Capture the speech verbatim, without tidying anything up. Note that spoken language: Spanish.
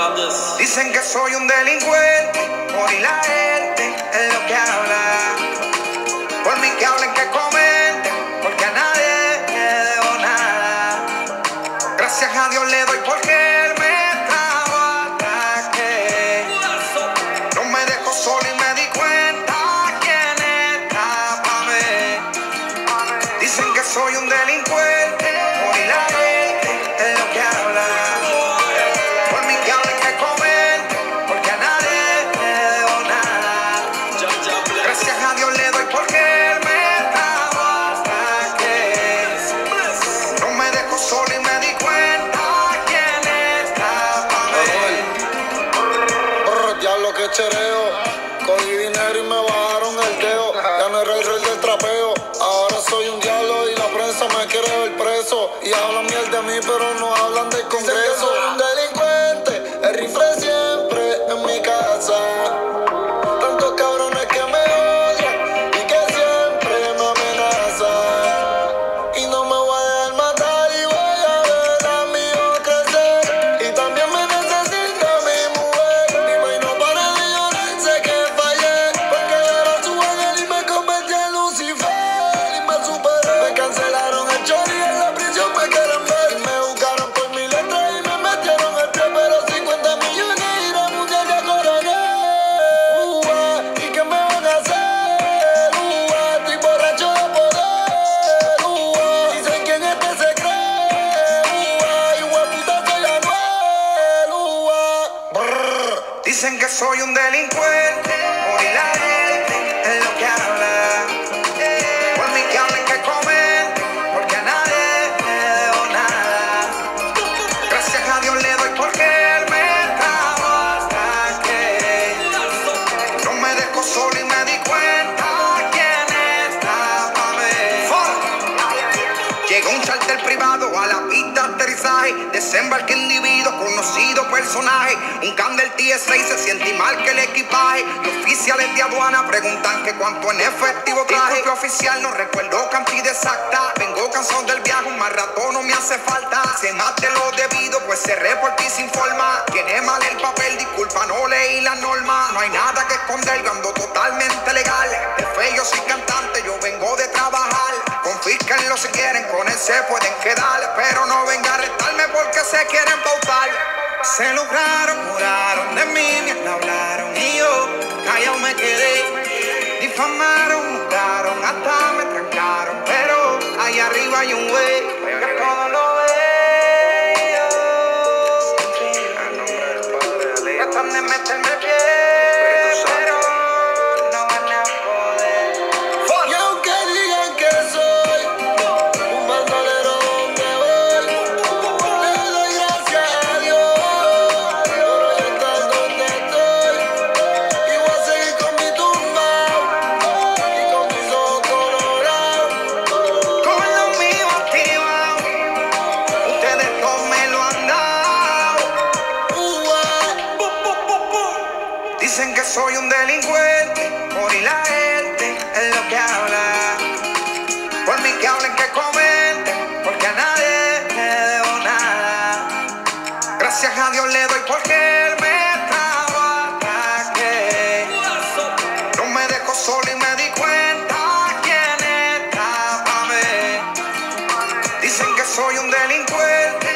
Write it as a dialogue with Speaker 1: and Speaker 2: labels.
Speaker 1: Dicen que soy un delincuente, por y la gente es lo que habla. Por mí que hablen, que comenten, porque a nadie le debo nada. Gracias a Dios le doy porque Él me trajo hasta aquí. No me dejó solo y me di cuenta quién está pa' mí. Dicen que soy un delincuente, por y la gente es lo que habla. Por mí que hablen, que comenten, porque a nadie le debo nada. Gracias a Dios le doy porque Él me trajo hasta aquí. No me dejó solo y me di cuenta quién está pa' mí.
Speaker 2: Brr, diablo que chereo. Cogí dinero y me bajaron el dedo. Ya no era el rey del trapeo. Ahora soy un diablo y la prensa me quiere ver preso. Y hablan miel de mí, pero no hablan del Congreso. Soy un delincuente, el rifle siempre en mi casa. Tantos cabrones que me odian y que siempre me amenazan. Y no me voy a dejar matar y voy a ver a mi hijo crecer. Y también me necesita mi mujer. Mi maíz no para de llorar, sé que fallé. Porque yo era su ángel y me convertí en Lucifer. Y me superé. Me cancelaron el chori y en la prisión me quieren ver. Y me buscaron por mi letra y me metieron el pie. Pero cincuenta millones y la mundial ya coroné. Ua, ¿y qué me van a hacer? Ua, estoy borracho de poder. Ua, dicen quién este se cree. Ua, igual puta soy Anuel. Ua, brr.
Speaker 1: Dicen que soy un delincuente, por y la gente es lo que habla. Por mí que hablen, que comenten, porque a nadie le debo nada. Gracias a Dios le doy porque Él me trajo hasta aquí. No me dejó solo y me di cuenta quién está pa' mí. Llegó un charter privado a la pista de aterrizaje. Desembarque individuo, conocido personaje. Un can del T S seis se siente mal que el equipaje. Los oficiales de aduana preguntan que cuánto en efectivo traje. Disculpe oficial, no recuerdo cantidad exacta. Vengo cansado del viaje, un más rato no me hace falta. Se mate lo debido, pues cerré por ti sin forma. Tiene mal el papel, disculpa, no leí la norma. No hay nada que esconder, yo ando totalmente legal. De fe yo soy cantante, yo vengo de trabajar. Confísquenlo si quieren, con él se pueden quedar. Pero no venga a arrestarme porque se quieren pautar. Se lograron, juraron de mí, me hablaron y yo callado me quedé. Difamaron, jugaron, hasta me trancaron. Pero ahí arriba hay un güey que todo lo veo. Tratan de meterme el pie, pero no van a poder.
Speaker 2: Y aunque digan que soy un bandolero donde voy, le doy gracias a Dios por estar donde estoy. Y voy a seguir con mi tumbao y con mis ojos colorados.
Speaker 1: Con lo mío activado, ustedes dos me lo han dado.
Speaker 2: Ua,
Speaker 1: Dicen que soy un delincuente, por y la gente es lo que habla. Por mí que hablen, que comenten, porque a nadie le debo nada. Gracias a Dios le doy porque Él me trajo hasta aquí. No me dejó solo y me di cuenta quién está pa' mí. Dicen que soy un delincuente,